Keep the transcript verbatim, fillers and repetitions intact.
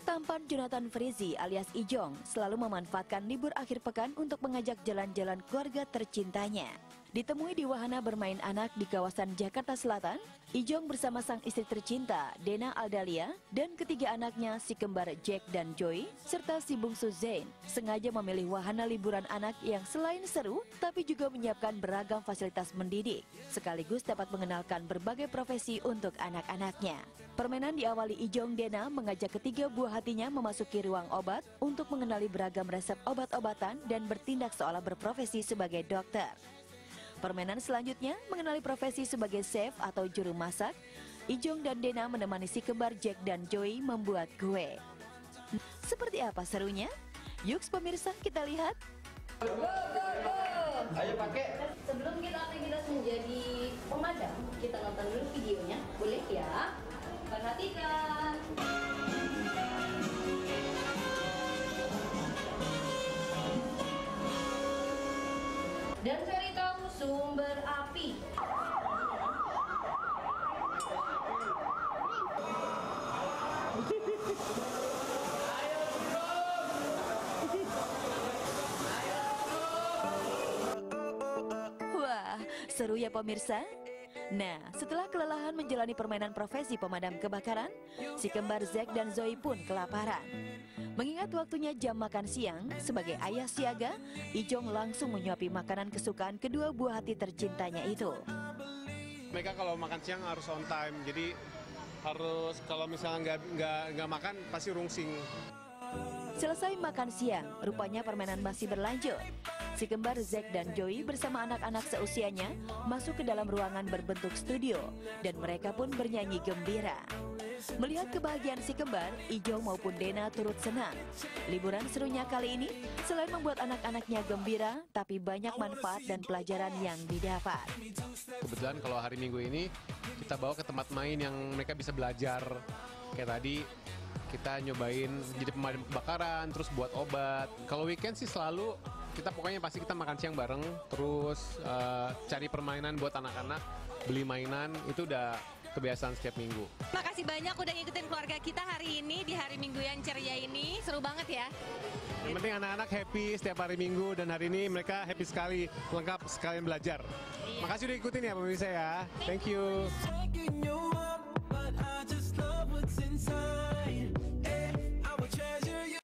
tampan Jonathan Frizzy alias Ijong selalu memanfaatkan libur akhir pekan untuk mengajak jalan-jalan keluarga tercintanya. Ditemui di wahana bermain anak di kawasan Jakarta Selatan, Ijong bersama sang istri tercinta, Dena Aldalia, dan ketiga anaknya, si kembar Jack dan Joy, serta si bungsu Zain, sengaja memilih wahana liburan anak yang selain seru, tapi juga menyiapkan beragam fasilitas mendidik, sekaligus dapat mengenalkan berbagai profesi untuk anak-anaknya. Permainan diawali Ijong Dena mengajak ketiga buah hatinya memasuki ruang obat untuk mengenali beragam resep obat-obatan dan bertindak seolah berprofesi sebagai dokter. Permainan selanjutnya mengenali profesi sebagai chef atau juru masak. Ijong dan Dena menemani si kembar Jack dan Joy membuat kue. Seperti apa serunya? Yuk pemirsa kita lihat. Go, go, go. Ayo pakai. Sebelum kita aktivitas menjadi pemadam, kita nonton dulu videonya, boleh ya? Perhatikan. Dan cari tahu sumber api. Wah, seru ya pemirsa? Nah, setelah kelelahan menjalani permainan profesi pemadam kebakaran, si kembar Zack dan Zoe pun kelaparan. Mengingat waktunya jam makan siang, sebagai ayah siaga, Ijong langsung menyuapi makanan kesukaan kedua buah hati tercintanya itu. Mereka kalau makan siang harus on time, jadi harus kalau misalnya nggak nggak nggak makan pasti rungsing. Selesai makan siang, rupanya permainan masih berlanjut. Si kembar Zack dan Joy bersama anak-anak seusianya masuk ke dalam ruangan berbentuk studio dan mereka pun bernyanyi gembira. Melihat kebahagiaan si kembar, Ijong maupun Dena turut senang. Liburan serunya kali ini selain membuat anak-anaknya gembira, tapi banyak manfaat dan pelajaran yang didapat. Kebetulan kalau hari Minggu ini kita bawa ke tempat main yang mereka bisa belajar. Kayak tadi kita nyobain jadi pemadam kebakaran, terus buat obat. Kalau weekend sih selalu kita pokoknya pasti kita makan siang bareng, terus uh, cari permainan buat anak-anak, beli mainan, itu udah kebiasaan setiap minggu. Makasih banyak udah ngikutin keluarga kita hari ini di hari Minggu yang ceria ini. Seru banget ya. Yang penting anak-anak happy setiap hari Minggu dan hari ini mereka happy sekali, lengkap sekalian belajar. Iya. Makasih udah ikutin ya pemirsa ya. Thank you.